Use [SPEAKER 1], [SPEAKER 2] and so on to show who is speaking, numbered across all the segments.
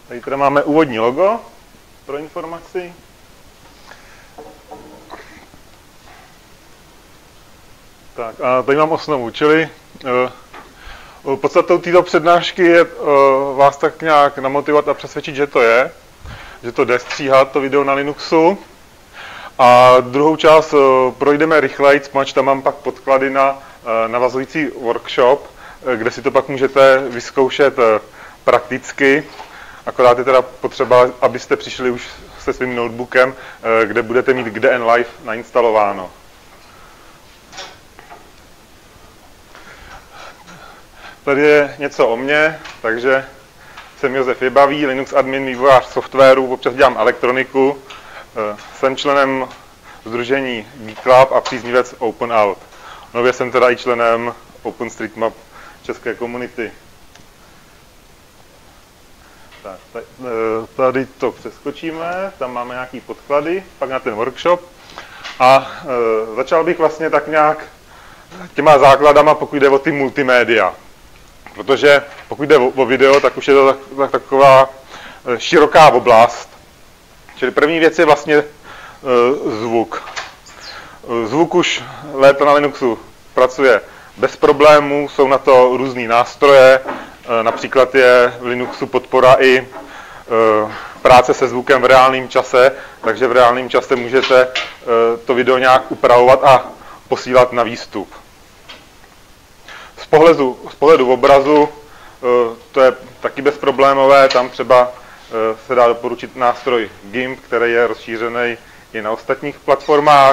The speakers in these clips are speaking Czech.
[SPEAKER 1] Tady teda máme úvodní logo pro informaci. Tak a tady mám osnovu, čili podstatou této přednášky je vás tak nějak namotivovat a přesvědčit, že to jde stříhat to video na Linuxu. A druhou část projdeme rychleji, protože tam mám pak podklady na navazující workshop, kde si to pak můžete vyzkoušet prakticky. Akorát je teda potřeba, abyste přišli už se svým notebookem, kde budete mít GDN Live nainstalováno. Tady je něco o mně, takže jsem Josef Jebavý, Linux admin, vývojář softwaru, občas dělám elektroniku. Jsem členem sdružení Geek Club a příznivec OpenOut. Nově jsem teda i členem OpenStreetMap české komunity. Tak, tady to přeskočíme, tam máme nějaký podklady, pak na ten workshop. A začal bych vlastně tak nějak těma základama, pokud jde o ty multimédia. Protože pokud jde o video, tak už je to taková široká oblast. Čili první věc je vlastně zvuk. Zvuk už léta na Linuxu pracuje bez problémů, jsou na to různý nástroje, například je v Linuxu podpora i práce se zvukem v reálném čase, takže v reálném čase můžete to video nějak upravovat a posílat na výstup. Z pohledu obrazu to je taky bezproblémové, tam třeba se dá doporučit nástroj GIMP, který je rozšířený i na ostatních platformách.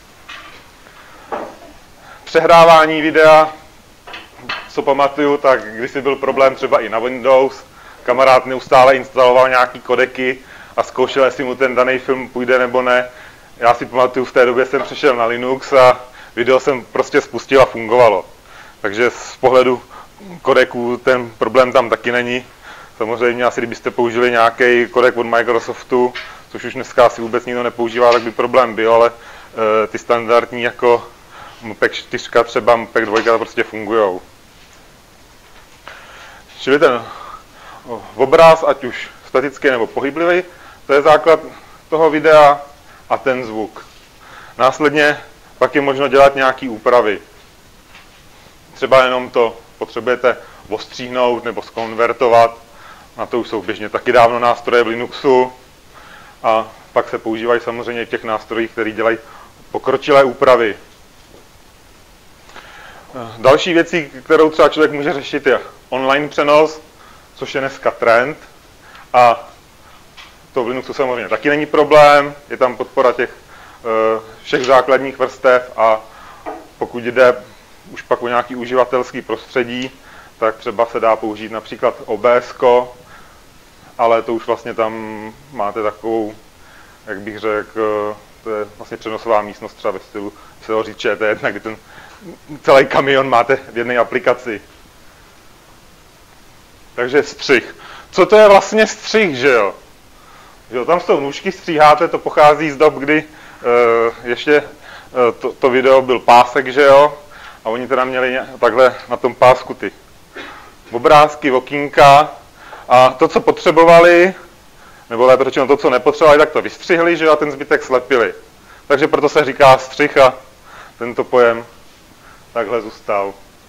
[SPEAKER 1] Přehrávání videa, co pamatuju, tak kdysi byl problém třeba i na Windows, kamarád neustále instaloval nějaký kodeky a zkoušel, jestli mu ten daný film půjde nebo ne. Já si pamatuju, v té době jsem přešel na Linux a video jsem prostě spustil a fungovalo. Takže z pohledu kodeků ten problém tam taky není. Samozřejmě asi kdybyste použili nějaký kodek od Microsoftu, což už dneska asi vůbec nikdo nepoužívá, tak by problém byl, ale ty standardní jako MPEG 4 třeba, MPEG 2 prostě fungujou. Čili ten obraz, ať už statický nebo pohyblivý, to je základ toho videa a ten zvuk. Následně pak je možno dělat nějaké úpravy. Třeba jenom to potřebujete ostříhnout nebo zkonvertovat. Na to už jsou běžně taky dávno nástroje v Linuxu. A pak se používají samozřejmě v těch nástrojích, které dělají pokročilé úpravy. Další věcí, kterou třeba člověk může řešit, je online přenos, což je dneska trend. A to v Linuxu samozřejmě taky není problém. Je tam podpora těch všech základních vrstev a pokud jde už pak o nějaký uživatelský prostředí, tak třeba se dá použít například OBS, ale to už vlastně tam máte takovou, jak bych řekl, to je vlastně přenosová místnost třeba ve stylu, se ho říct ČT1, kdy ten celý kamion máte v jedné aplikaci. Takže střih. Co to je vlastně střih, že jo? Tam s tou nůžky stříháte, to pochází z dob, kdy ještě to video byl pásek, že jo? A oni teda měli takhle na tom pásku ty obrázky, okýnka a to, co potřebovali, nebo lépe řečeno to, co nepotřebovali, tak to vystřihli, že jo, a ten zbytek slepili. Takže proto se říká střih a tento pojem takhle zůstal.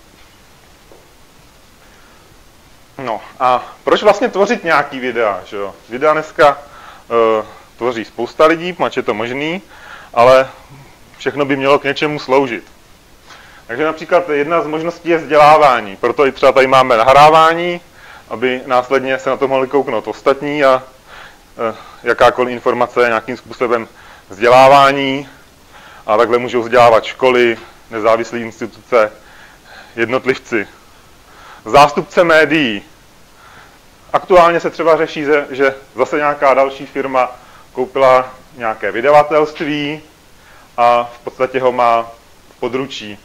[SPEAKER 1] No a proč vlastně tvořit nějaký videa, že jo? Videa dneska tvoří spousta lidí, pač je to možný, ale všechno by mělo k něčemu sloužit. Takže například jedna z možností je vzdělávání, proto i třeba tady máme nahrávání, aby následně se na to mohli kouknout ostatní a jakákoliv informace je nějakým způsobem vzdělávání a takhle můžou vzdělávat školy, nezávislé instituce, jednotlivci. Zástupce médií. Aktuálně se třeba řeší, že zase nějaká další firma koupila nějaké vydavatelství a v podstatě ho má v područí.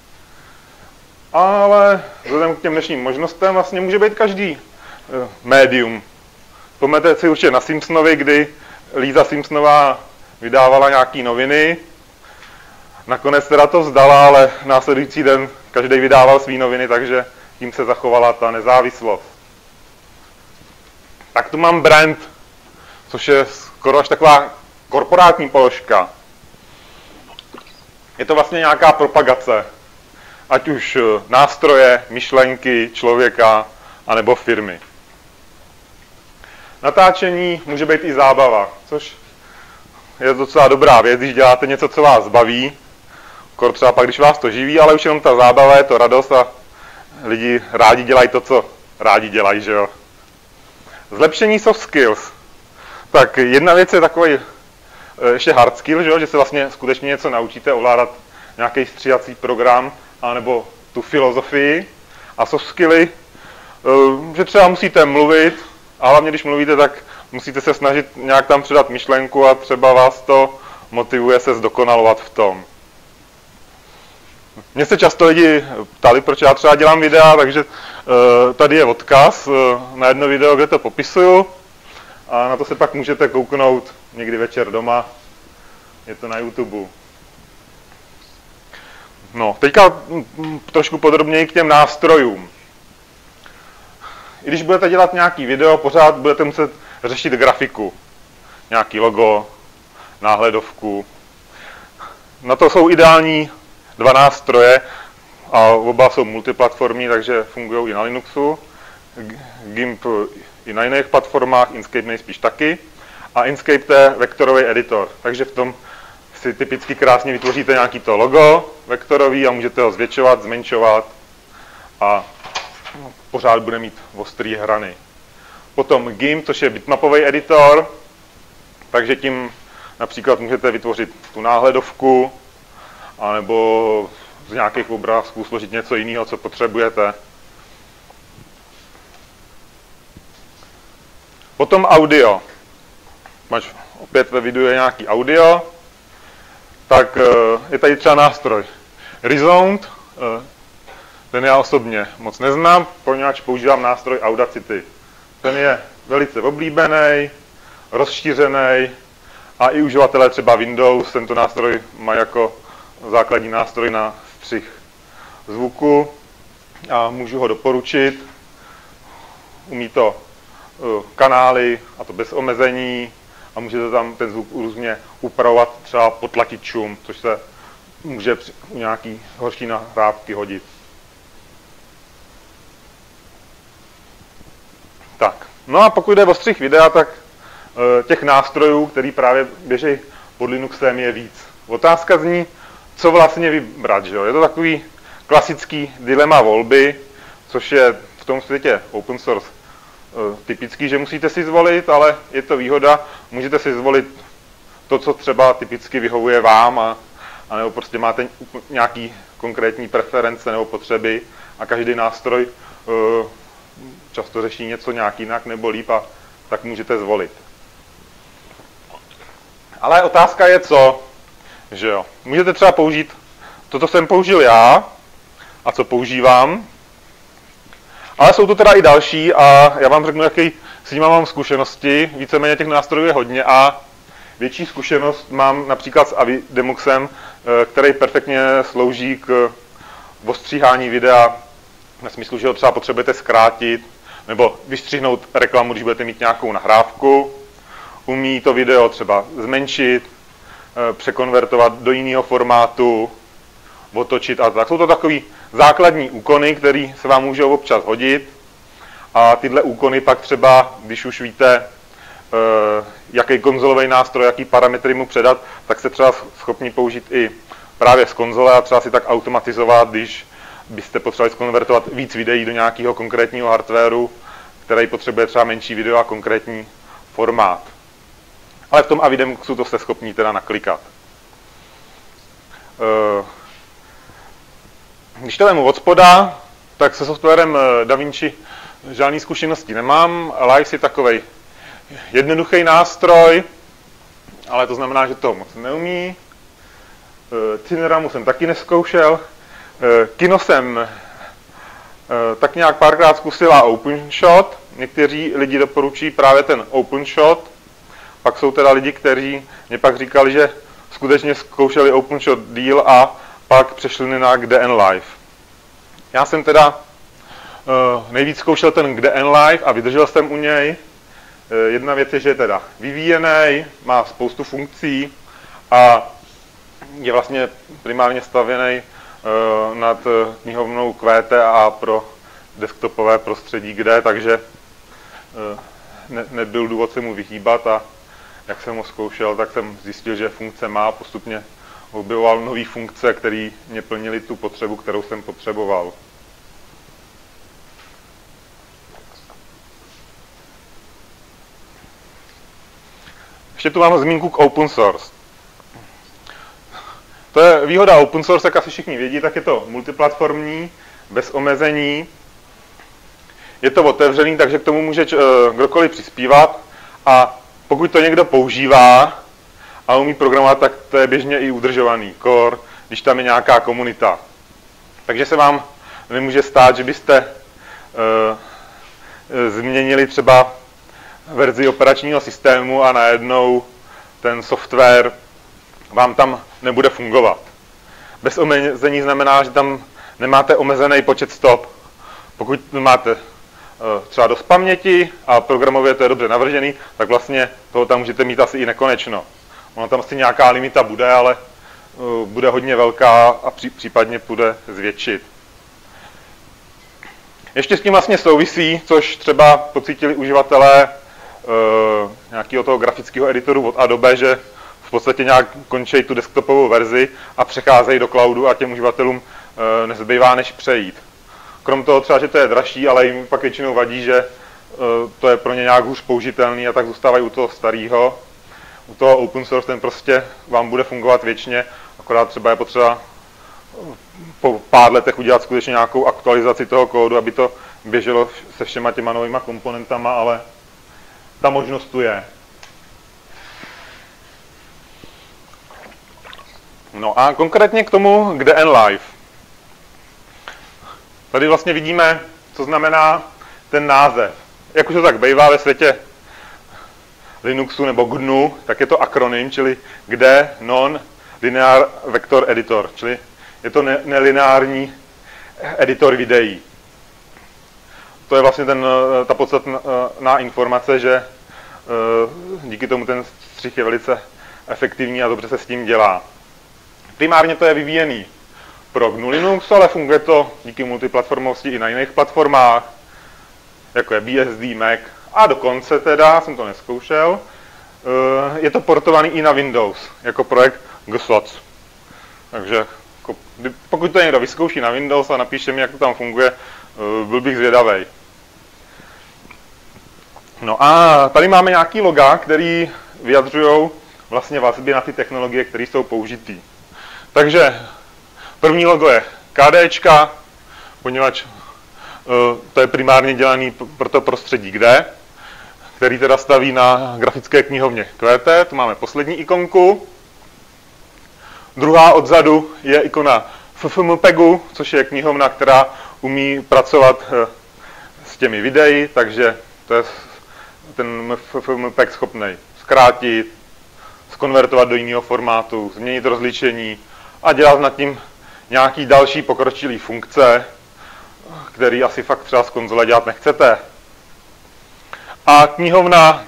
[SPEAKER 1] Ale vzhledem k těm dnešním možnostem vlastně může být každý médium. Pamatujete si určitě na Simpsonovi, kdy Lisa Simpsonová vydávala nějaké noviny. Nakonec teda to vzdala, ale následující den každý vydával své noviny, takže tím se zachovala ta nezávislost. Tak tu mám brand, což je skoro až taková korporátní položka. Je to vlastně nějaká propagace, ať už nástroje, myšlenky, člověka, anebo firmy. Natáčení může být i zábava, což je docela dobrá věc, když děláte něco, co vás baví, skoro třeba pak, když vás to živí, ale už jenom ta zábava je to radost a lidi rádi dělají to, co rádi dělají, že jo. Zlepšení soft skills. Tak jedna věc je takový ještě hard skill, že se vlastně skutečně něco naučíte ovládat nějaký stříhací program, anebo tu filozofii. A soft skilly, že třeba musíte mluvit, a hlavně když mluvíte, tak musíte se snažit nějak tam předat myšlenku a třeba vás to motivuje se zdokonalovat v tom. Mně se často lidi ptali, proč já třeba dělám videa, takže tady je odkaz na jedno video, kde to popisuju a na to se pak můžete kouknout někdy večer doma, je to na YouTube. No, teďka trošku podrobněji k těm nástrojům. I když budete dělat nějaký video, pořád budete muset řešit grafiku. Nějaký logo, náhledovku. Na to jsou ideální dva nástroje a oba jsou multiplatformní, takže fungují i na Linuxu. GIMP i na jiných platformách, Inkscape nejspíš taky. A Inkscape to je vektorový editor, takže v tom si typicky krásně vytvoříte nějaký to logo vektorový a můžete ho zvětšovat, zmenšovat a pořád bude mít ostrý hrany. Potom GIMP, což je bitmapový editor, takže tím například můžete vytvořit tu náhledovku anebo z nějakých obrázků složit něco jiného, co potřebujete. Potom audio. Opět ve videu je nějaký audio, tak je tady třeba nástroj Resound. Ten já osobně moc neznám, poněvadž používám nástroj Audacity. Ten je velice oblíbený, rozšířený a i uživatelé třeba Windows tento nástroj má jako základní nástroj na střih zvuku a můžu ho doporučit. Umí to kanály, a to bez omezení, a můžete tam ten zvuk různě upravovat, třeba potlatit šum, což se může u nějaký horší nahrávky hodit. Tak, no a pokud jde o střih videa, tak těch nástrojů, který právě běží pod Linuxem, je víc. Otázka zní, co vlastně vybrat, že jo? Je to takový klasický dilema volby, což je v tom světě open source typický, že musíte si zvolit, ale je to výhoda, můžete si zvolit to, co třeba typicky vyhovuje vám, a nebo prostě máte nějaký konkrétní preference nebo potřeby a každý nástroj často řeší něco nějak jinak nebo líp a tak můžete zvolit. Ale otázka je co, že jo. Můžete třeba použít to, co jsem použil já a co používám, ale jsou to teda i další a já vám řeknu, jaký s nimi mám zkušenosti. Víceméně těch nástrojů je hodně a větší zkušenost mám například s Avidemuxem, který perfektně slouží k ostříhání videa, ve smyslu, že ho třeba potřebujete zkrátit nebo vystřihnout reklamu, když budete mít nějakou nahrávku. Umí to video třeba zmenšit, překonvertovat do jiného formátu, otočit a tak. Jsou to takový základní úkony, které se vám můžou občas hodit. A tyhle úkony pak třeba, když už víte, jaký konzolový nástroj, jaký parametry mu předat, tak se třeba schopni použít i právě z konzole a třeba si tak automatizovat, když byste potřebovali zkonvertovat víc videí do nějakého konkrétního hardwaru, který potřebuje třeba menší video a konkrétní formát. Ale v tom Avidemuxu to jste schopni teda naklikat. Když to vemu od spoda, tak se softwarem DaVinci žádný zkušenosti nemám. Live je takovej jednoduchý nástroj, ale to znamená, že toho moc neumí. Cineramu jsem taky neskoušel. Kino jsem tak nějak párkrát zkusil a OpenShot. Někteří lidi doporučují právě ten OpenShot. Pak jsou teda lidi, kteří mě pak říkali, že skutečně zkoušeli OpenShot díl a pak přešli na GDN-Live. Já jsem teda nejvíc zkoušel ten GDN-Live a vydržel jsem u něj. Jedna věc je, že je teda vyvíjený, má spoustu funkcí a je vlastně primárně stavěný nad knihovnou QTA pro desktopové prostředí, kde, takže nebyl důvod se mu vyhýbat a jak jsem ho zkoušel, tak jsem zjistil, že funkce má, postupně objevoval nové funkce, které mě plnily tu potřebu, kterou jsem potřeboval. Ještě tu mám zmínku k open source. To je výhoda open source, jak asi všichni vědí, tak je to multiplatformní, bez omezení. Je to otevřený, takže k tomu může kdokoliv přispívat a pokud to někdo používá a umí programovat, tak to je běžně i udržovaný core, když tam je nějaká komunita. Takže se vám nemůže stát, že byste změnili třeba verzi operačního systému a najednou ten software vám tam nebude fungovat. Bez omezení znamená, že tam nemáte omezený počet stop. Pokud máte třeba dost paměti a programově to je dobře navržený, tak vlastně toho tam můžete mít asi i nekonečno. Ono tam asi nějaká limita bude, ale bude hodně velká a případně půjde zvětšit. Ještě s tím vlastně souvisí, což třeba pocítili uživatelé nějakého toho grafického editoru od Adobe, že v podstatě nějak končí tu desktopovou verzi a přecházejí do cloudu a těm uživatelům nezbývá než přejít. Krom toho třeba, že to je dražší, ale jim pak většinou vadí, že to je pro ně nějak hůř použitelný a tak zůstávají u toho starého. U toho open source ten prostě vám bude fungovat věčně, akorát třeba je potřeba po pár letech udělat skutečně nějakou aktualizaci toho kódu, aby to běželo se všema těma novýma komponentama, ale ta možnost tu je. No a konkrétně k tomu GDNLive. Tady vlastně vidíme, co znamená ten název. Jak už to tak bývá ve světě Linuxu nebo GNU, tak je to akronym, čili GD Non-Linear Vector Editor, čili je to nelineární editor videí. To je vlastně ta podstatná informace, že díky tomu ten střih je velice efektivní a dobře se s tím dělá. Primárně to je vyvíjený pro GNU Linux, ale funguje to díky multiplatformovosti i na jiných platformách, jako je BSD, Mac a dokonce teda, jsem to neskoušel, je to portovaný i na Windows, jako projekt GSOC. Takže pokud to někdo vyzkouší na Windows a napíše mi, jak to tam funguje, byl bych zvědavej. No a tady máme nějaký loga, který vyjadřují vlastně vazby na ty technologie, které jsou použitý. Takže první logo je KDčka, poněvadž to je primárně dělaný pro to prostředí kde, který teda staví na grafické knihovně QT. Tu máme poslední ikonku. Druhá odzadu je ikona FFmpegu, což je knihovna, která umí pracovat s těmi videi, takže to je ten FFmpeg schopný zkrátit, zkonvertovat do jiného formátu, změnit rozlišení a dělat nad tím nějaký další pokročilý funkce, který asi fakt třeba z konzole dělat nechcete. A knihovna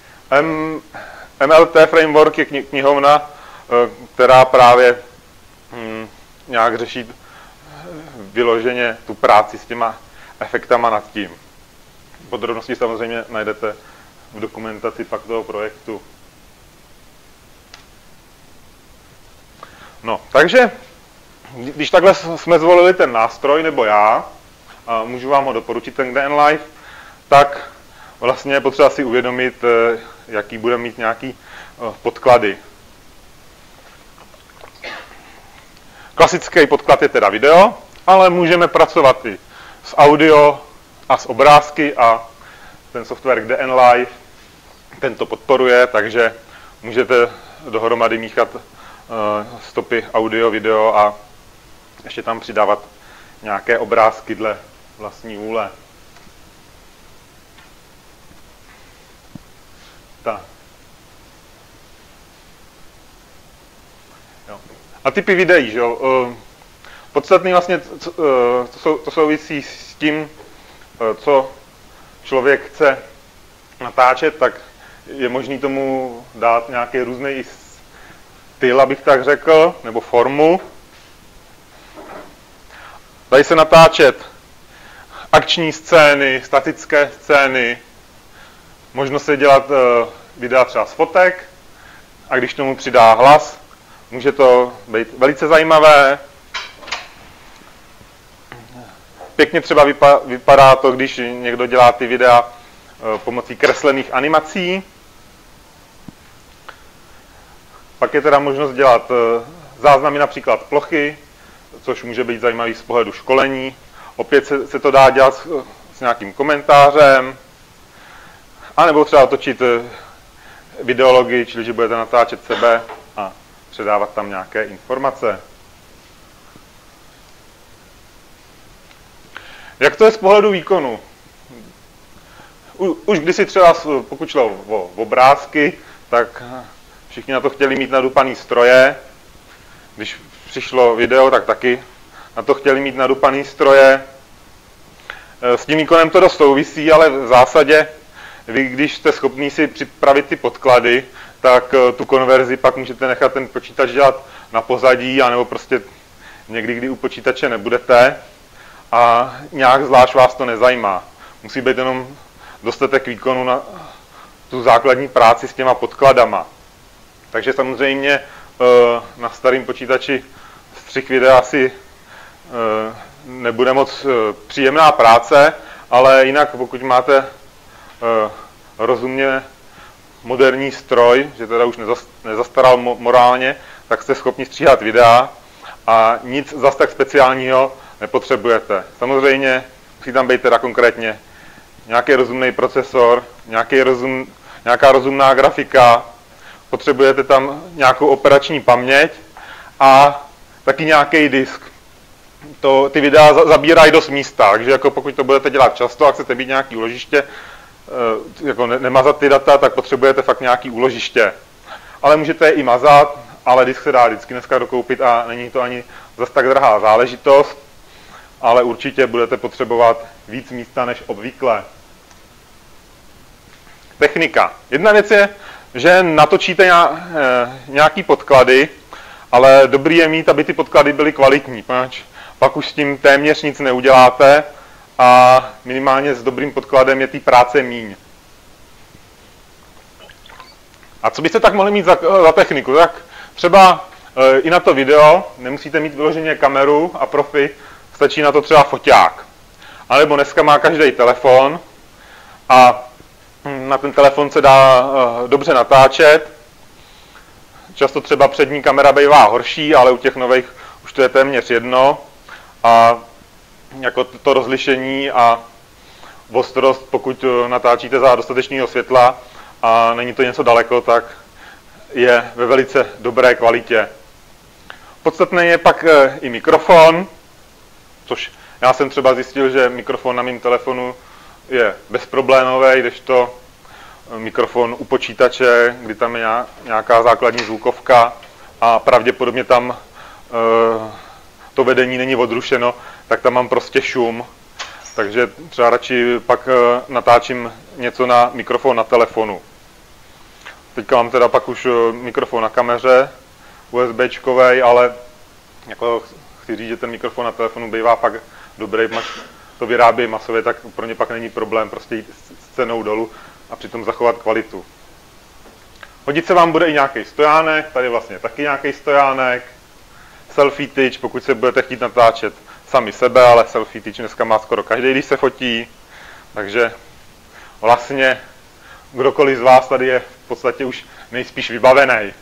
[SPEAKER 1] MLT Framework je knihovna, která právě nějak řeší vyloženě tu práci s těma efektama nad tím. Podrobnosti samozřejmě najdete v dokumentaci pak toho projektu. No, takže když takhle jsme zvolili ten nástroj, nebo já, a můžu vám ho doporučit, ten GDNLive, tak vlastně je potřeba si uvědomit, jaký bude mít nějaký podklady. Klasický podklad je teda video, ale můžeme pracovat i s audio a s obrázky a ten software GDNLive ten to podporuje, takže můžete dohromady míchat stopy audio, video a ještě tam přidávat nějaké obrázky dle vlastní vůle. Tak. Jo. A typy videí, že jo? Podstatný vlastně, to souvisí s tím, co člověk chce natáčet, tak je možný tomu dát nějaký různý styl, abych tak řekl, nebo formu. Dají se natáčet akční scény, statické scény, možno se dělat videa třeba z fotek a když tomu přidá hlas, může to být velice zajímavé. Pěkně třeba vypadá to, když někdo dělá ty videa pomocí kreslených animací. Pak je teda možnost dělat záznamy například plochy, což může být zajímavý z pohledu školení. Opět se to dá dělat s nějakým komentářem, anebo třeba točit videology, čili že budete natáčet sebe a předávat tam nějaké informace. Jak to je z pohledu výkonu? Už kdysi třeba, pokud šlo o obrázky, tak všichni na to chtěli mít nadupaný stroje. Když přišlo video, tak taky na to chtěli mít nadupaný stroje. S tím výkonem to dost souvisí, ale v zásadě vy, když jste schopní si připravit ty podklady, tak tu konverzi pak můžete nechat ten počítač dělat na pozadí, anebo prostě někdy, kdy u počítače nebudete a nějak zvlášť vás to nezajímá. Musí být jenom dostatek výkonu na tu základní práci s těma podkladama. Takže samozřejmě na starém počítači střih videa asi nebude moc příjemná práce, ale jinak pokud máte rozumně moderní stroj, že teda už nezastaral morálně, tak jste schopni stříhat videa a nic zas tak speciálního nepotřebujete. Samozřejmě musí tam být teda konkrétně nějaký rozumný procesor, nějaká rozumná grafika, potřebujete tam nějakou operační paměť a taky nějaký disk. Ty videa zabírají dost místa, takže jako pokud to budete dělat často a chcete mít nějaký úložiště, jako nemazat ty data, tak potřebujete fakt nějaký úložiště. Ale můžete je i mazat, ale disk se dá vždycky dneska dokoupit a není to ani zas tak drahá záležitost, ale určitě budete potřebovat víc místa než obvykle. Technika. Jedna věc je, že natočíte nějaký podklady, ale dobrý je mít, aby ty podklady byly kvalitní, poněvadž pak už s tím téměř nic neuděláte a minimálně s dobrým podkladem je té práce míň. A co byste tak mohli mít za techniku? Tak třeba i na to video nemusíte mít vyloženě kameru a profi, stačí na to třeba foťák. A nebo dneska má každý telefon a na ten telefon se dá dobře natáčet. Často třeba přední kamera bývá horší, ale u těch nových už to je téměř jedno. A jako to rozlišení a ostrost, pokud natáčíte za dostatečného světla a není to něco daleko, tak je ve velice dobré kvalitě. Podstatný je pak i mikrofon, což já jsem třeba zjistil, že mikrofon na mém telefonu je bezproblémový, kdežto mikrofon u počítače, kdy tam je nějaká základní zvukovka a pravděpodobně tam to vedení není odrušeno, tak tam mám prostě šum. Takže třeba radši pak natáčím něco na mikrofon na telefonu. Teďka mám teda pak už mikrofon na kameře, USBčkovej, ale jako chci říct, že ten mikrofon na telefonu bývá fakt dobrý, to vyrábí masově, tak pro ně pak není problém prostě jít s cenou dolů a přitom zachovat kvalitu. Hodit se vám bude i nějaký stojánek, tady vlastně taky nějaký stojánek, selfie tyč, pokud se budete chtít natáčet sami sebe, ale selfie tyč dneska má skoro každý, když se fotí, takže vlastně kdokoliv z vás tady je v podstatě už nejspíš vybavený.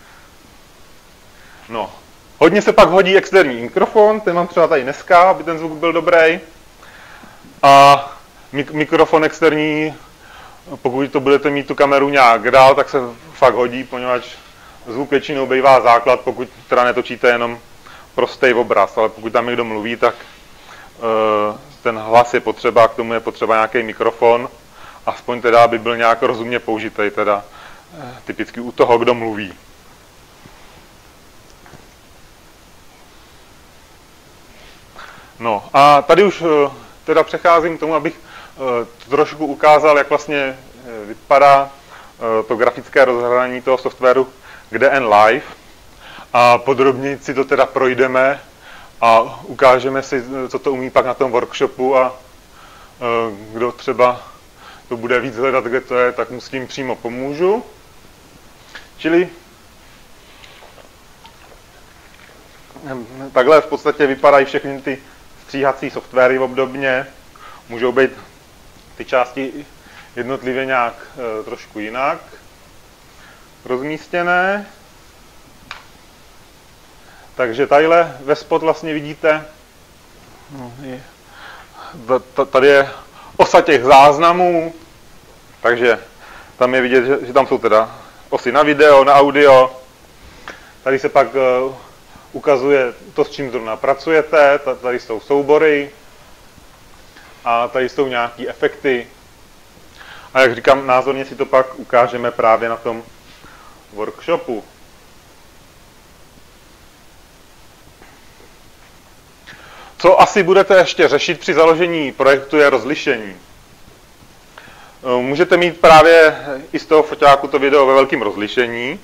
[SPEAKER 1] No, hodně se pak hodí externí mikrofon, ten mám třeba tady dneska, aby ten zvuk byl dobrý. A mikrofon externí, pokud to budete mít tu kameru nějak dál, tak se fakt hodí, poněvadž zvuk většinou bývá základ, pokud teda netočíte jenom prostý obraz, ale pokud tam někdo mluví, tak ten hlas je potřeba, k tomu je potřeba nějaký mikrofon, aspoň teda, aby byl nějak rozumně použitý, teda typicky u toho, kdo mluví. No a tady už teda přecházím k tomu, abych trošku ukázal, jak vlastně vypadá to grafické rozhraní toho softwaru GDN Live a podrobně si to teda projdeme a ukážeme si, co to umí pak na tom workshopu a kdo třeba to bude víc hledat, kde to je, tak mu s tím přímo pomůžu. Čili takhle v podstatě vypadají všechny ty stříhací softwary obdobně. Můžou být ty části jednotlivě nějak trošku jinak rozmístěné. Takže tadyhle ve spod vlastně vidíte, tady je osa těch záznamů, takže tam je vidět, že tam jsou teda osy na video, na audio. Tady se pak ukazuje to, s čím zrovna pracujete, tady jsou soubory a tady jsou nějaké efekty. A jak říkám, názorně si to pak ukážeme právě na tom workshopu. Co asi budete ještě řešit při založení projektu je rozlišení. Můžete mít právě i z toho foťáku to video ve velkém rozlišení,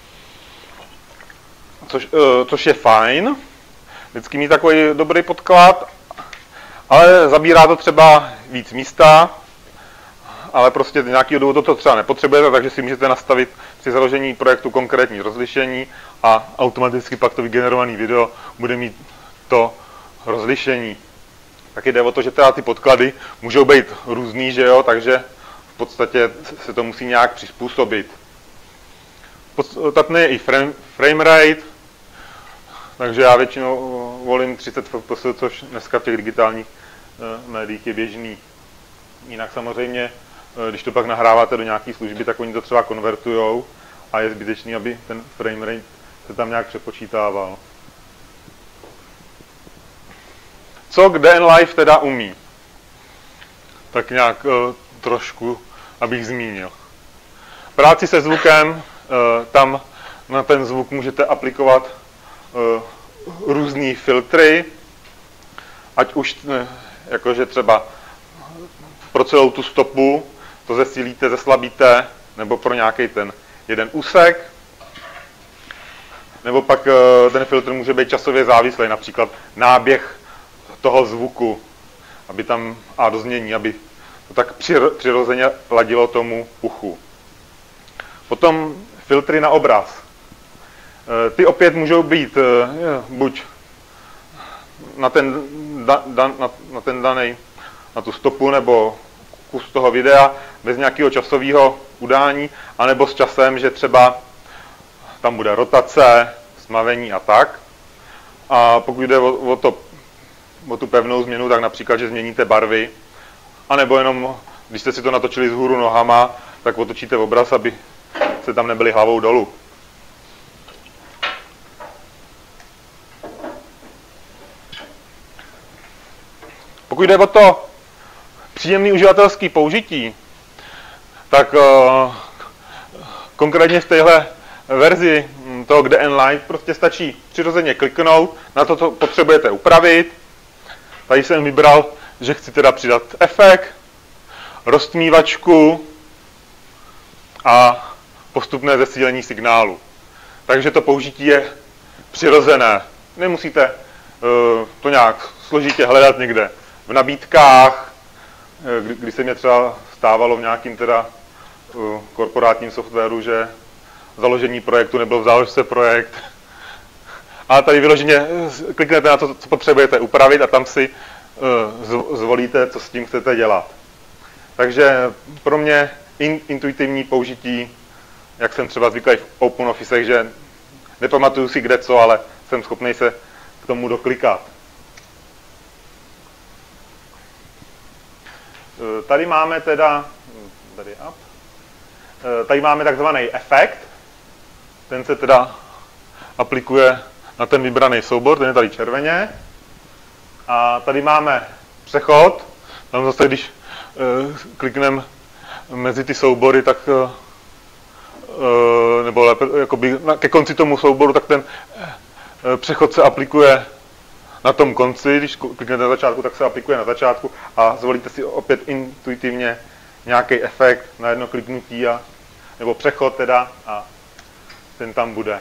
[SPEAKER 1] což je fajn. Vždycky mít takový dobrý podklad, ale zabírá to třeba víc místa, ale prostě nějakého důvodu to třeba nepotřebujete, takže si můžete nastavit při založení projektu konkrétní rozlišení a automaticky pak to vygenerované video bude mít to rozlišení. Taky jde o to, že teda ty podklady můžou být různý, že jo, takže v podstatě se to musí nějak přizpůsobit. Podstatné je i frame rate, takže já většinou volím 30 fps, což dneska v těch digitálních médiích je běžný. Jinak samozřejmě, když to pak nahráváte do nějaké služby, tak oni to třeba konvertujou a je zbytečný, aby ten frame rate se tam nějak přepočítával. Co GDN Live teda umí? Tak nějak trošku, abych zmínil. Práci se zvukem, tam na ten zvuk můžete aplikovat různý filtry, ať už jakože třeba pro celou tu stopu to zesílíte, zeslabíte, nebo pro nějaký ten jeden úsek, nebo pak ten filtr může být časově závislý, například náběh toho zvuku, aby tam a doznění, aby to tak přirozeně ladilo tomu uchu. Potom filtry na obraz. Ty opět můžou být buď na ten daný, na tu stopu nebo kus toho videa bez nějakého časového udání, anebo s časem, že třeba tam bude rotace, smavení a tak. A pokud jde o tu pevnou změnu, tak například, že změníte barvy, anebo jenom, když jste si to natočili vzhůru nohama, tak otočíte obraz, aby se tam nebyli hlavou dolů. Pokud jde o to příjemné uživatelské použití, tak konkrétně v téhle verzi toho GDN Live prostě stačí přirozeně kliknout na to, co potřebujete upravit. Tady jsem vybral, že chci teda přidat efekt, roztmívačku a postupné zesílení signálu. Takže to použití je přirozené. Nemusíte to nějak složitě hledat někde v nabídkách, když se mě třeba stávalo v nějakým teda korporátním softwaru, že založení projektu nebylo v záložce projekt. A tady vyloženě kliknete na to, co potřebujete upravit a tam si zvolíte, co s tím chcete dělat. Takže pro mě intuitivní použití, jak jsem třeba zvyklý v OpenOffice, že nepamatuju si kde co, ale jsem schopný se k tomu doklikat. Tady máme teda, tady máme takzvaný efekt, ten se teda aplikuje na ten vybraný soubor, ten je tady červeně. A tady máme přechod, tam zase, když klikneme mezi ty soubory, tak nebo lépe, jakoby ke konci tomu souboru, tak ten přechod se aplikuje na tom konci, když kliknete na začátku, tak se aplikuje na začátku a zvolíte si opět intuitivně, nějaký efekt na jedno kliknutí, nebo přechod teda, a ten tam bude.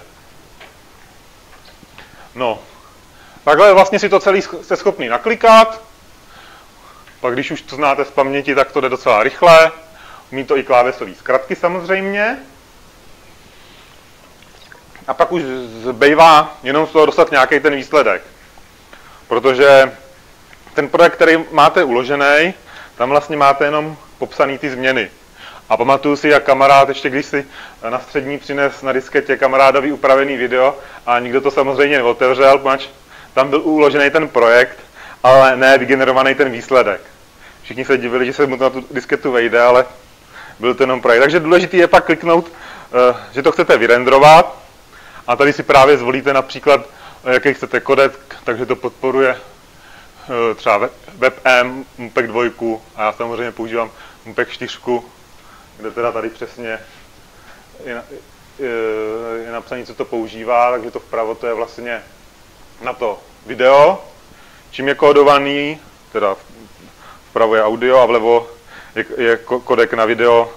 [SPEAKER 1] No, takhle vlastně si to celý jste schopný naklikat. Pak když už to znáte z paměti, tak to jde docela rychle. Umí to i klávesové zkratky samozřejmě. A pak už zbývá jenom z toho dostat nějaký ten výsledek. Protože ten projekt, který máte uložený, tam vlastně máte jenom popsaný ty změny. A pamatuju si, jak kamarád, ještě když si na střední přines na disketě kamarádovi upravený video a nikdo to samozřejmě neotevřel, protože tam byl uložený ten projekt, ale ne vygenerovaný ten výsledek. Všichni se divili, že se mu to na tu disketu vejde, ale byl to jenom projekt. Takže důležité je pak kliknout, že to chcete vyrendrovat, a tady si právě zvolíte například, jaký chcete kodek, takže to podporuje třeba WebM, MPEG 2, a já samozřejmě používám MPEG 4, kde teda tady přesně je napsané, co to používá, takže to vpravo to je vlastně na to video, čím je kódovaný, teda vpravo je audio a vlevo je kodek na video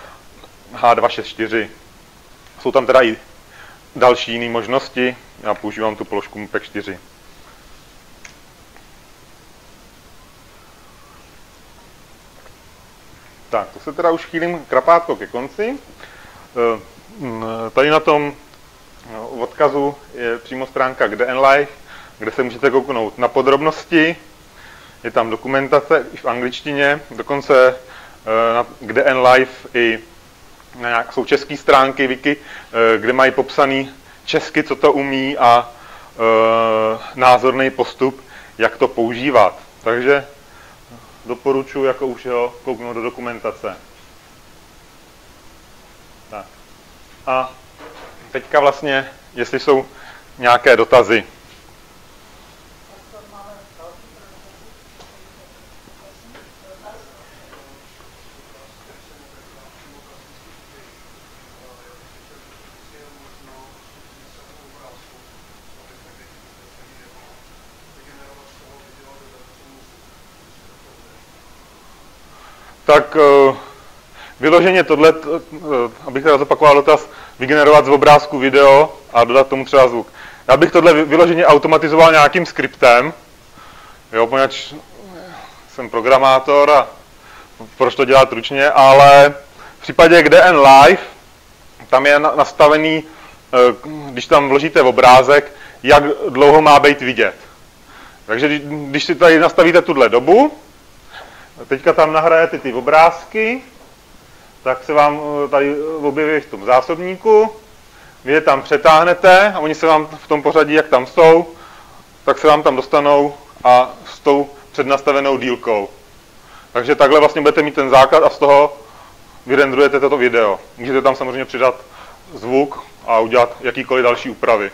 [SPEAKER 1] H264. Jsou tam teda i další jiné možnosti, já používám tu položku MPEG 4. Tak, to se teda už chýlím krapátko ke konci. Tady na tom odkazu je přímo stránka GDNLive, kde se můžete kouknout na podrobnosti. Je tam dokumentace i v angličtině, dokonce na GDNLive i jsou české stránky, wiki, kde mají popsaný česky, co to umí, a názorný postup, jak to používat. Takže doporučuji, jako už jo, kouknout do dokumentace. Tak. A teďka vlastně, jestli jsou nějaké dotazy. Tak vyloženě tohle, abych teda zopakoval dotaz, vygenerovat z obrázku video a dodat tomu třeba zvuk. Já bych tohle vyloženě automatizoval nějakým skriptem, jo, poněvadž jsem programátor a proč to dělat ručně, ale v případě GDNLive tam je nastavený, když tam vložíte obrázek, jak dlouho má být vidět. Takže když si tady nastavíte tuhle dobu, teďka tam nahrajete ty obrázky, tak se vám tady objeví v tom zásobníku, vy je tam přetáhnete a oni se vám v tom pořadí, jak tam jsou, tak se vám tam dostanou a s tou přednastavenou dílkou. Takže takhle vlastně budete mít ten základ a z toho vyrendrujete toto video. Můžete tam samozřejmě přidat zvuk a udělat jakýkoliv další úpravy.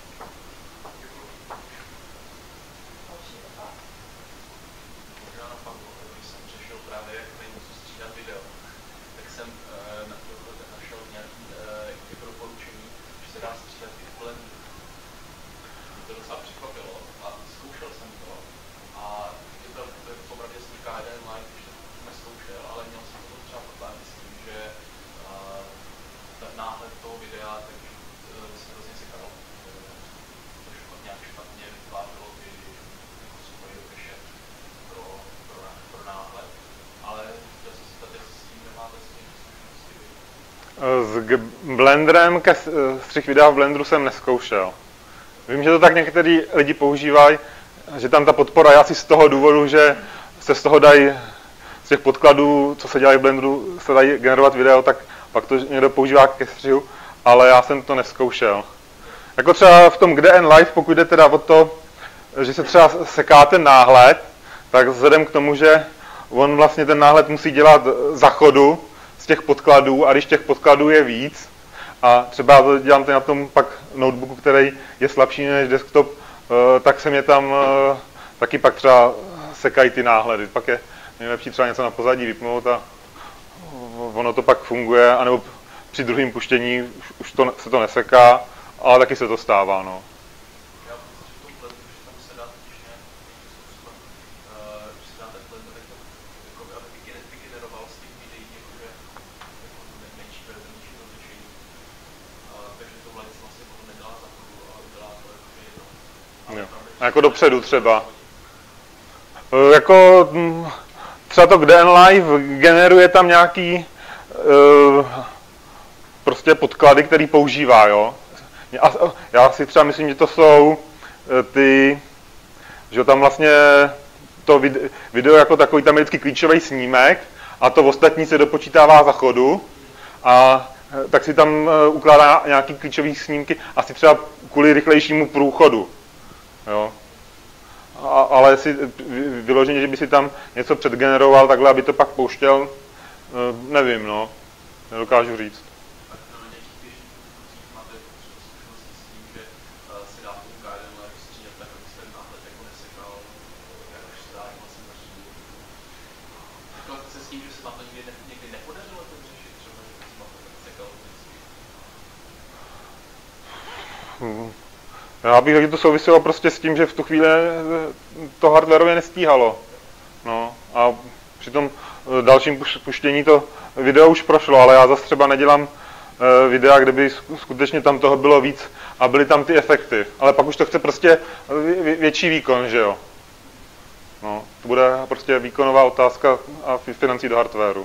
[SPEAKER 1] S Blenderem, střih videa v Blenderu jsem neskoušel. Vím, že to tak některý lidi používají, že tam ta podpora je asi z toho důvodu, že se z toho dají, z těch podkladů, co se dělají v Blenderu, se dají generovat video, tak pak to někdo používá ke střihu, ale já jsem to neskoušel. Jako třeba v tom GDNLive, pokud jde teda o to, že se třeba seká ten náhled, tak vzhledem k tomu, že on vlastně ten náhled musí dělat za chodu z těch podkladů, a když těch podkladů je víc, a třeba to dělám na tom pak notebooku, který je slabší než desktop, tak se mě tam taky pak třeba sekají ty náhledy. Pak je nejlepší třeba něco na pozadí vypnout a ono to pak funguje, anebo při druhém puštění už se to neseká, ale taky se to stává. No. Jako dopředu třeba. Jako třeba to kde Live generuje tam nějaký prostě podklady, který používá, jo. Já si třeba myslím, že to jsou že tam vlastně to video jako takový tam je vždycky klíčový snímek a to ostatní se dopočítává za chodu a tak si tam ukládá nějaký klíčový snímky asi třeba kvůli rychlejšímu průchodu, jo. Ale si vyloženě, že by si tam něco předgeneroval takhle, aby to pak pouštěl, nevím, no, nedokážu říct. Já bych řekl, že to souviselo prostě s tím, že v tu chvíli to hardwarově nestíhalo. No a při tom dalším puštění to video už prošlo, ale já zase třeba nedělám videa, kde by skutečně tam toho bylo víc a byly tam ty efekty. Ale pak už to chce prostě větší výkon, že jo. No, to bude prostě výkonová otázka a financí do hardwaru.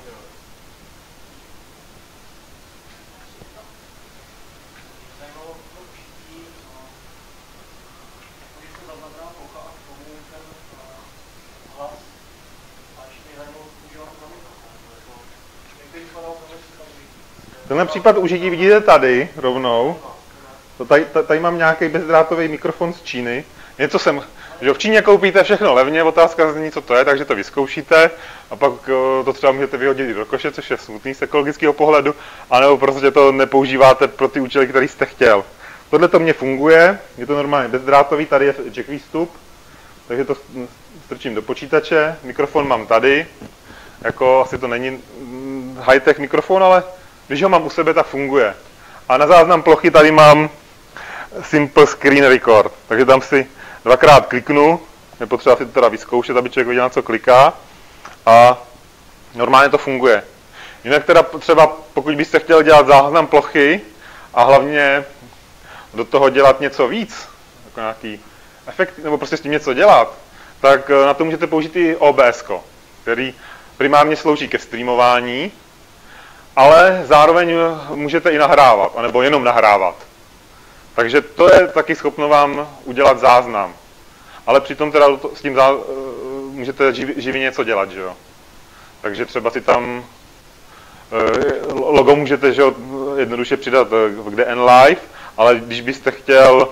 [SPEAKER 1] Tenhle případ užití vidíte tady rovnou. Tady mám nějaký bezdrátový mikrofon z Číny. Něco že v Číně koupíte všechno levně, otázka zní, co to je, takže to vyzkoušíte a pak to třeba můžete vyhodit do koše, což je smutný z ekologického pohledu, anebo prostě to nepoužíváte pro ty účely, který jste chtěl. Tohle to mně funguje, je to normálně bezdrátový, tady je jack výstup, takže to strčím do počítače, mikrofon mám tady, jako asi to není high-tech mikrofon, ale když ho mám u sebe, tak funguje. A na záznam plochy tady mám Simple Screen Record, takže tam si dvakrát kliknu, je potřeba si to teda vyzkoušet, aby člověk viděl, na co kliká a normálně to funguje. Jinak teda třeba, pokud byste chtěl dělat záznam plochy a hlavně do toho dělat něco víc, jako nějaký efekt, nebo prostě s tím něco dělat, tak na to můžete použít i OBS, který primárně slouží ke streamování, ale zároveň můžete i nahrávat, anebo jenom nahrávat. Takže to je taky schopno vám udělat záznam. Ale přitom teda s tím můžete živě něco dělat, že jo. Takže třeba si tam logo můžete, že jo, jednoduše přidat kde Live, ale když byste chtěl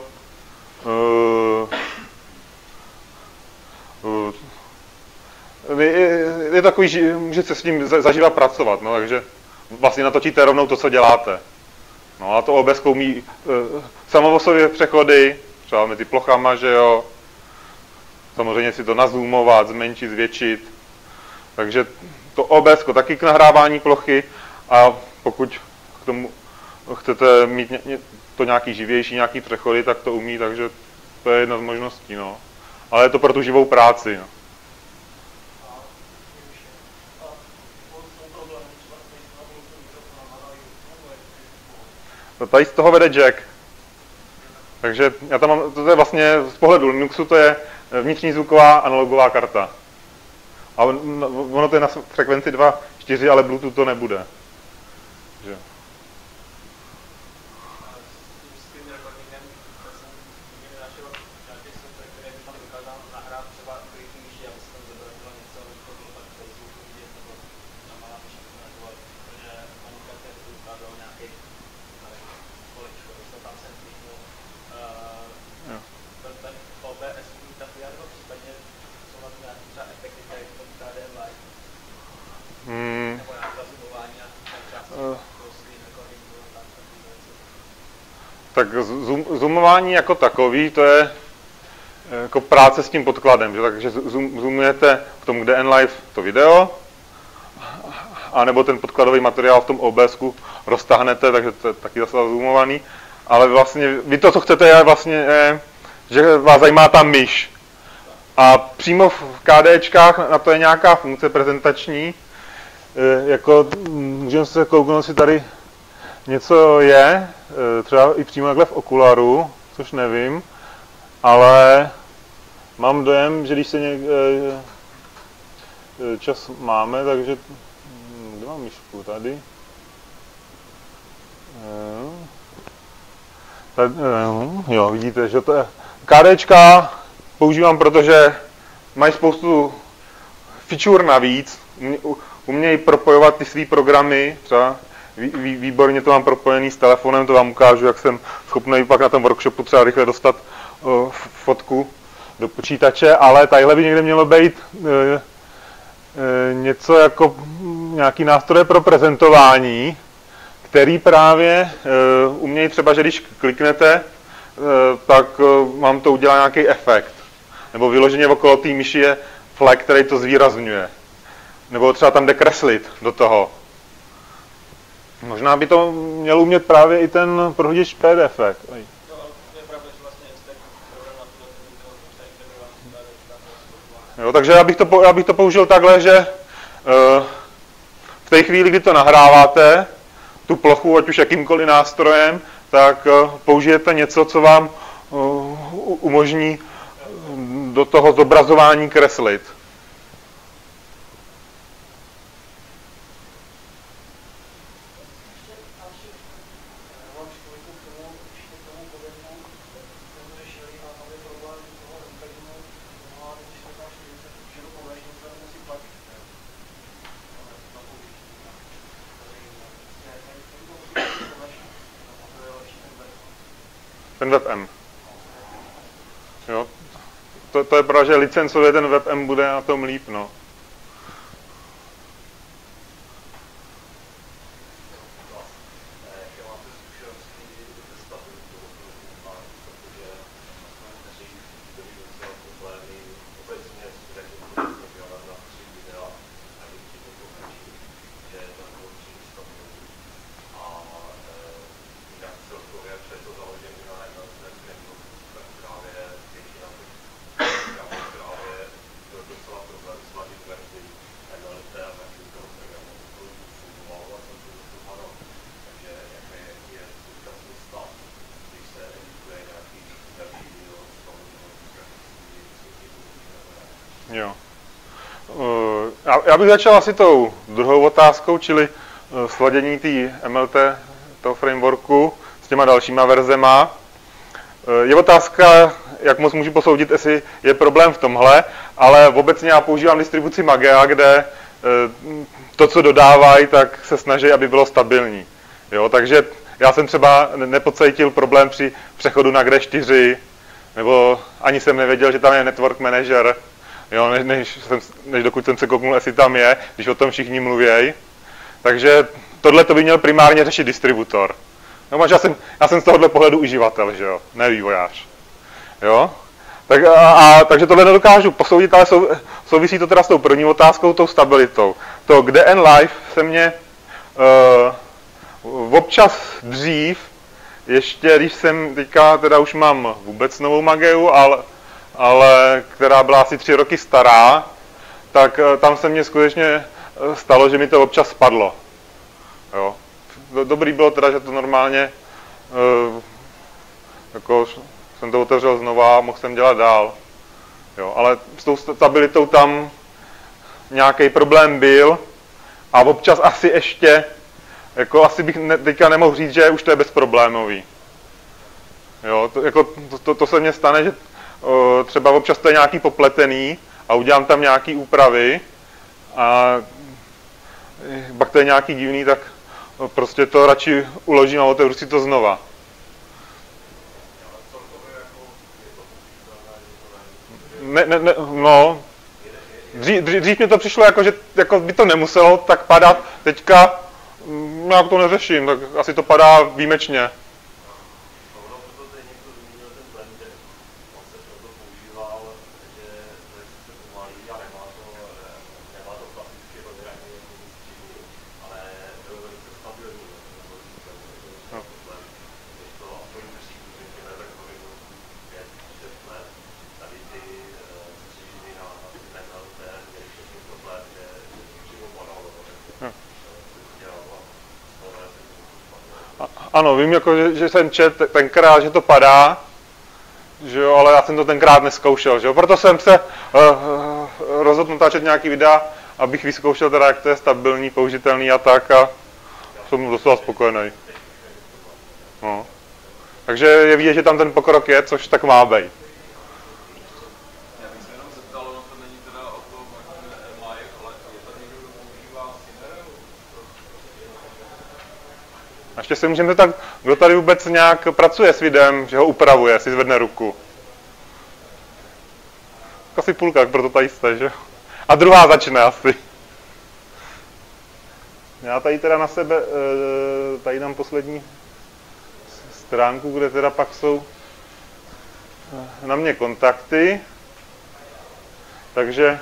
[SPEAKER 1] je takový, že můžete s tím zaživa pracovat, no, takže vlastně natočíte rovnou to, co děláte. No a to OBS umí samo o sobě přechody, třeba mezi plochama, že jo. Samozřejmě si to nazoomovat, zmenšit, zvětšit. Takže to OBS taky k nahrávání plochy a pokud k tomu chcete mít to nějaký živější, nějaký přechody, tak to umí, takže to je jedna z možností, no. Ale je to pro tu živou práci, no. Tady z toho vede jack. Takže já tam mám, to je vlastně z pohledu Linuxu, to je vnitřní zvuková analogová karta. A ono to je na frekvenci 2.4, ale Bluetooth to nebude. Takže. Tak zoomování jako takový, to je jako práce s tím podkladem, že? Takže zoomujete v tom kde Live to video, anebo ten podkladový materiál v tom OBSku roztáhnete, takže to je taky zase zoomovaný, ale vlastně vy to, co chcete, je vlastně, že vás zajímá ta myš. A přímo v KDčkách na to je nějaká funkce prezentační, jako můžeme se kouknout, si tady něco je, třeba i přímo takhle v okularu, což nevím, ale mám dojem, že když se čas máme, takže... Kde mám myšku? Tady? Tady jo, vidíte, že to je... KDčka používám, protože mají spoustu feature navíc. Umějí propojovat ty svý programy, třeba výborně to mám propojený s telefonem, to vám ukážu, jak jsem schopný pak na tom workshopu třeba rychle dostat fotku do počítače, ale tadyhle by někde mělo být něco jako nějaký nástroje pro prezentování, který právě umějí třeba, že když kliknete, tak vám to udělá nějaký efekt. Nebo vyloženě okolo té myši je flag, který to zvýrazňuje. Nebo třeba tam jde kreslit do toho. Možná by to měl umět právě i ten prohlížeč PDF. Jo, takže já bych to použil takhle, že v té chvíli, kdy to nahráváte, tu plochu, ať už jakýmkoliv nástrojem, tak použijete něco, co vám umožní do toho zobrazování kreslit. Ten WebM. Jo. To je pravda, že licencově ten WebM bude na tom líp, no. Jo. Já bych začal asi tou druhou otázkou, čili sladění té MLT, toho frameworku s těma dalšíma verzema. Je otázka, jak moc můžu posoudit, jestli je problém v tomhle, ale obecně já používám distribuci Magea, kde to, co dodávají, tak se snaží, aby bylo stabilní. Jo, takže já jsem třeba nepocítil problém při přechodu na G4, nebo ani jsem nevěděl, že tam je Network Manager, jo, než dokud jsem se kouknul, jestli tam je, když o tom všichni mluvějí. Takže tohle to by měl primárně řešit distributor. No, já jsem z tohohle pohledu uživatel, že jo, ne vývojář. Jo? Takže tohle nedokážu posoudit, ale souvisí to teda s tou první otázkou, tou stabilitou. To kde Live se mě občas dřív, ještě když jsem teďka teda už mám vůbec novou Mageu, ale která byla asi 3 roky stará, tak tam se mně skutečně stalo, že mi to občas spadlo. Jo. Dobrý bylo teda, že to normálně jako jsem to otevřel znova a mohl jsem dělat dál. Jo, ale s tou stabilitou tam nějaký problém byl a občas asi ještě, jako asi bych teďka nemohl říct, že už to je bezproblémový. Jo, to se mně stane, že třeba občas to je nějaký popletený a udělám tam nějaký úpravy a pak to je nějaký divný, tak prostě to radši uložím a otevřu si to znova. No, dřív mi to přišlo jako, že jako by to nemuselo tak padat, teďka nějak to neřeším, tak asi to padá výjimečně. Ano, vím, jako, že jsem čet tenkrát, že to padá, že jo, ale já jsem to tenkrát neskoušel, že jo, proto jsem se rozhodl natáčet nějaký videa, abych vyzkoušel teda, jak to je stabilní, použitelný a tak a jsem docela spokojený. No. Takže je vidět, že tam ten pokrok je, což tak má být.
[SPEAKER 2] Já bych se jenom zeptal, no to není teda o tom, jak má je, ale je tady někdo, kdo používá Cineru?
[SPEAKER 1] A ještě si můžeme tak, kdo tady vůbec nějak pracuje s videem, že ho upravuje, si zvedne ruku. Asi půlka, proto tady jste, že? A druhá začne asi. Já tady teda na sebe, tady dám poslední stránku, kde teda pak jsou na mě kontakty. Takže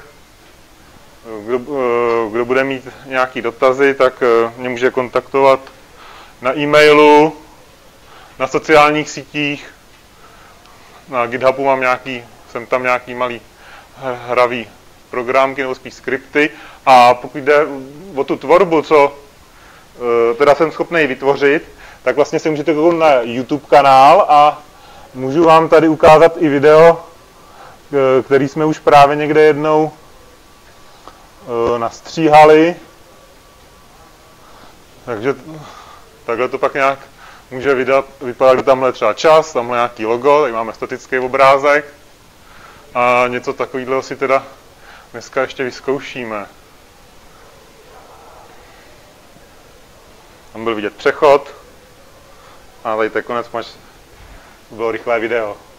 [SPEAKER 1] kdo bude mít nějaký dotazy, tak mě může kontaktovat na e-mailu, na sociálních sítích, na GitHubu mám jsem tam nějaký malý hravý programky nebo spíš skripty a pokud jde o tu tvorbu, co teda jsem schopný vytvořit, tak vlastně si můžete kouknout na YouTube kanál a můžu vám tady ukázat i video, který jsme už právě někde jednou nastříhali. Takže takhle to pak nějak může vypadat, že tamhle třeba čas, tamhle nějaký logo, tady máme statický obrázek a něco takového si teda dneska ještě vyzkoušíme. Tam byl vidět přechod a tady to je konec, bylo rychlé video.